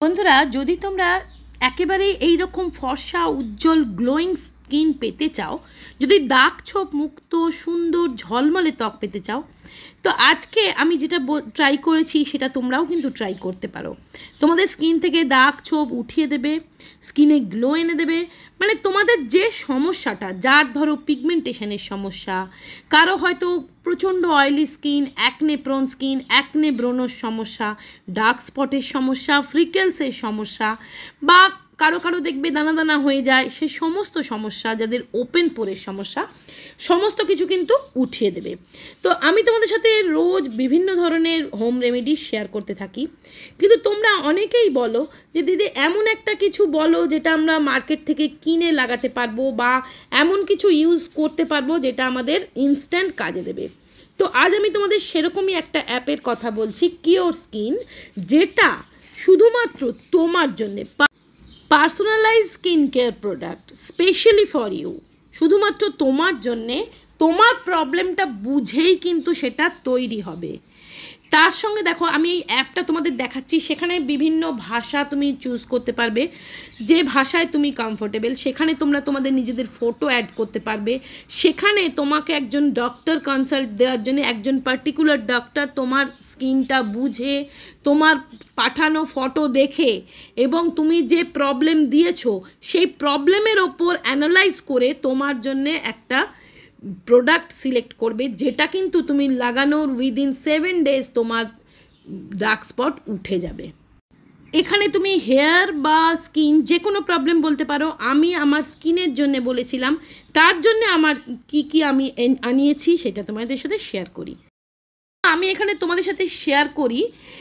বন্ধুরা, যদি তোমরা একেবারে এই রকম ফর্সা উজ্জ্বল গ্লোয়িং স্কিন পেতে চাও, যদি দাগ ছোপ মুক্ত সুন্দর ঝলমলে ত্বক পেতে চাও, তো আজকে আমি যেটা ট্রাই করেছি সেটা তোমরাও কিন্তু ট্রাই করতে পারো। তোমাদের স্কিন থেকে দাগ ছোপ উঠিয়ে দেবে, স্কিনে গ্লো এনে দেবে। মানে তোমাদের যে সমস্যাটা, যার ধরো পিগমেন্টেশনের সমস্যা, কারো হয়তো প্রচণ্ড oily skin, acne prone skin, acne ব্রণর সমস্যা, ডার্ক স্পটের সমস্যা, ফ্রিকেলসের সমস্যা, বা কারো কারো দেখবে দানা দানা হয়ে যায়, সেই সমস্ত সমস্যা, যাদের ওপেন পোরের সমস্যা, সমস্ত কিছু কিন্তু উঠিয়ে দেবে। তো আমি তোমাদের সাথে রোজ বিভিন্ন ধরনের হোম রেমেডি শেয়ার করতে থাকি, কিন্তু তোমরা অনেকেই বলো যে দিদি এমন একটা কিছু বলো যেটা আমরা মার্কেট থেকে কিনে লাগাতে পারবো, বা এমন কিছু ইউজ করতে পারবো যেটা আমাদের ইনস্ট্যান্ট কাজে দেবে। তো আজ আমি তোমাদের সেরকমই একটা অ্যাপের কথা বলছি, কিওর স্কিন, যেটা শুধুমাত্র তোমার জন্যে personalise skin care product, specially for you, শুধুমাত্র তোমার জন্যে, তোমার প্রবলেমটা বুঝেই কিন্তু সেটা তৈরি হবে। তার সঙ্গে দেখো, আমি এই অ্যাপটা তোমাদের দেখাচ্ছি, সেখানে বিভিন্ন ভাষা তুমি চুজ করতে পারবে, যে ভাষায় তুমি কমফোর্টেবল, সেখানে তোমরা তোমাদের নিজেদের ফটো অ্যাড করতে পারবে। সেখানে তোমাকে একজন ডক্টর কনসাল্ট দেওয়ার জন্য একজন পার্টিকুলার ডক্টর তোমার স্কিনটা বুঝে, তোমার পাঠানো ফটো দেখে এবং তুমি যে প্রবলেম দিয়েছো সেই প্রবলেমের ওপর অ্যানালাইজ করে তোমার জন্যে একটা প্রোডাক্ট সিলেক্ট করবে, যেটা কিন্তু তুমি লাগানোর উইদিন 7 days তোমার ডার্ক স্পট উঠে যাবে। এখানে তুমি হেয়ার বা স্কিন যে কোনো প্রবলেম বলতে পারো। আমি আমার স্কিনের জন্য বলেছিলাম, তার জন্য আমার কি আমি আনিয়েছি সেটা তোমাদের সাথে শেয়ার করি। আমি এখানে তোমাদের সাথে শেয়ার করি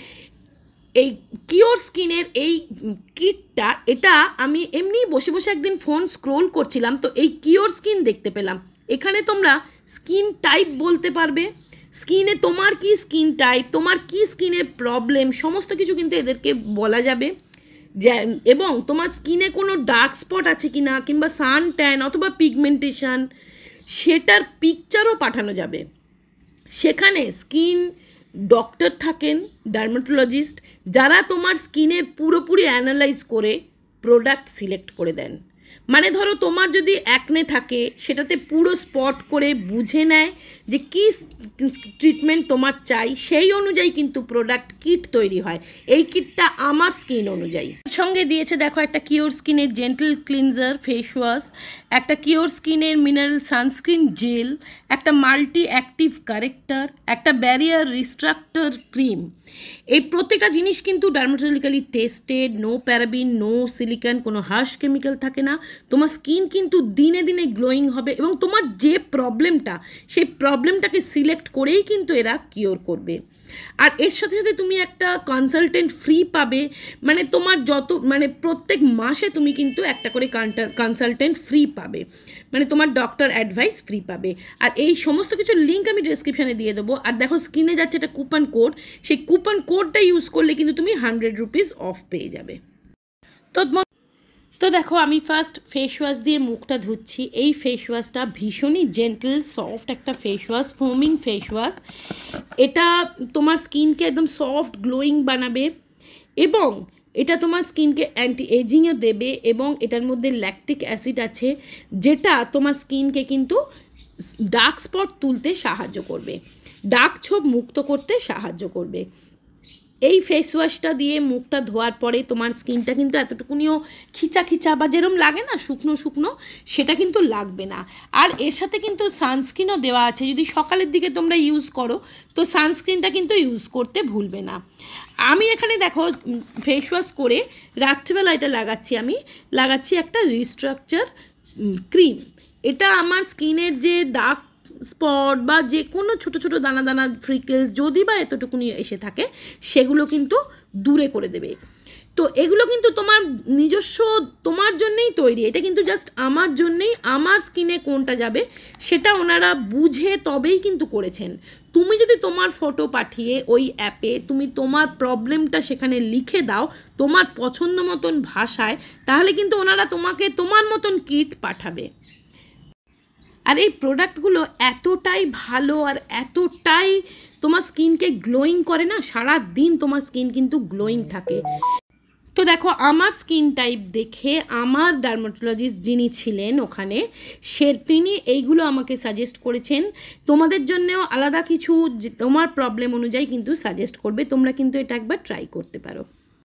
এই কিওর স্কিনের এই কিটটা। এটা আমি এমনি বসে বসে একদিন ফোন স্ক্রোল করছিলাম, তো এই কিওর স্কিন দেখতে পেলাম। এখানে তোমরা স্কিন টাইপ বলতে পারবে, স্কিনে তোমার কি স্কিন টাইপ, তোমার কি স্কিনের প্রবলেম, সমস্ত কিছু কিন্তু এদেরকে বলা যাবে। এবং তোমার স্কিনে কোনো ডার্ক স্পট আছে কি না, কিংবা সান ট্যান অথবা পিগমেন্টেশন, সেটার পিকচারও পাঠানো যাবে। সেখানে স্কিন ডক্টর থাকেন, ডার্মাটোলজিস্ট, যারা তোমার স্কিনের পুরোপুরি অ্যানালাইজ করে প্রোডাক্ট সিলেক্ট করে দেন। মানে ধরো তোমার যদি অ্যাকনে থাকে, সেটাতে পুরো স্পট করে বুঝে নেয় যে কী ট্রিটমেন্ট তোমার চাই, সেই অনুযায়ী কিন্তু প্রোডাক্ট কিট তৈরি হয়। এই কিটটা আমার স্কিন অনুযায়ী। সঙ্গে দিয়েছে দেখো একটা কিওর স্কিনের জেন্টল ক্লিনজার ফেস ওয়াশ, একটা কিওর স্কিনের মিনারেল সানস্ক্রিন জেল, একটা মাল্টি অ্যাক্টিভ কারেক্টার, একটা ব্যারিয়ার রিস্ট্রাক্টর ক্রিম। এই প্রত্যেকটা জিনিস কিন্তু dermatologically tested, no paraben, no silicone, কোনো হার্শ কেমিক্যাল থাকে না। তোমার স্কিন কিন্তু দিনে দিনে গ্লোয়িং হবে, এবং তোমার যে প্রবলেমটা, সেই প্রবলেমটাকে সিলেক্ট করেই কিন্তু এরা কিওর করবে। আর এর সাথে সাথে তুমি একটা কনসালটেন্ট ফ্রি পাবে। মানে তোমার মানে প্রত্যেক মাসে তুমি কিন্তু একটা করে কনসালটেন্ট ফ্রি পাবে, মানে তোমার ডক্টর অ্যাডভাইস ফ্রি পাবে। আর এই সমস্ত কিছুর লিঙ্ক আমি ডিসক্রিপশানে দিয়ে দেবো। আর দেখো স্ক্রিনে যাচ্ছে একটা কুপন কোড, সেই কুপন কোডটা ইউজ করলে কিন্তু তুমি 100 রুপিস অফ পেয়ে যাবে। তো দেখো, আমি ফার্স্ট ফেস ওয়াশ দিয়ে মুখটা ধুচ্ছি। এই ফেস ওয়াশটা ভীষণই জেন্টল সফট একটা face wash, foaming face wash. এটা তোমার স্কিনকে একদম সফট গ্লোয়িং বানাবে, এবং এটা তোমার স্কিনকে অ্যান্টি এজিংও দেবে, এবং এটার মধ্যে ল্যাকটিক অ্যাসিড আছে, যেটা তোমার স্কিনকে কিন্তু ডার্ক স্পট তুলতে সাহায্য করবে, ডার্ক ছোপ মুক্ত করতে সাহায্য করবে। এই ফেস ওয়াশটা দিয়ে মুখটা ধোয়ার পরে তোমার স্কিনটা কিন্তু এতটুকুনিও খিচা খিচা বা যেরম লাগে না শুকনো শুকনো, সেটা কিন্তু লাগবে না। আর এর সাথে কিন্তু সানস্ক্রিনও দেওয়া আছে। যদি সকালের দিকে তোমরা ইউজ করো, তো সানস্ক্রিনটা কিন্তু ইউজ করতে ভুলবে না। আমি এখানে দেখো ফেস ওয়াশ করে রাত্রিবেলা এটা আমি লাগাচ্ছি একটা রিস্ট্রাকচার ক্রিম। এটা আমার স্কিনের যে দাগ স্পট বা যে কোনো ছোটো ছোটো দানা দানা ফ্রিকেলস যদি বা এতটুকুনি এসে থাকে, সেগুলো কিন্তু দূরে করে দেবে। তো এগুলো কিন্তু তোমার নিজস্ব, তোমার জন্যেই তৈরি। এটা কিন্তু জাস্ট আমার জন্যেই, আমার স্কিনে কোনটা যাবে সেটা ওনারা বুঝে তবেই কিন্তু করেছেন। তুমি যদি তোমার ফটো পাঠিয়ে ওই অ্যাপে তুমি তোমার প্রবলেমটা সেখানে লিখে দাও তোমার পছন্দ মতন ভাষায়, তাহলে কিন্তু ওনারা তোমাকে তোমার মতন কিট পাঠাবে। আর এই প্রোডাক্টগুলো এতটাই ভালো আর এতটাই তোমার স্কিনকে গ্লোয়িং করে না, সারা দিন তোমার স্কিন কিন্তু গ্লোয়িং থাকে। তো দেখো আমার স্কিন টাইপ দেখে আমার ডার্মাটোলজিস্ট যিনি ছিলেন ওখানে তিনি এইগুলো আমাকে সাজেস্ট করেছেন। তোমাদের জন্যেও আলাদা কিছু তোমার প্রবলেম অনুযায়ী কিন্তু সাজেস্ট করবে, তোমরা কিন্তু এটা একবার ট্রাই করতে পারো।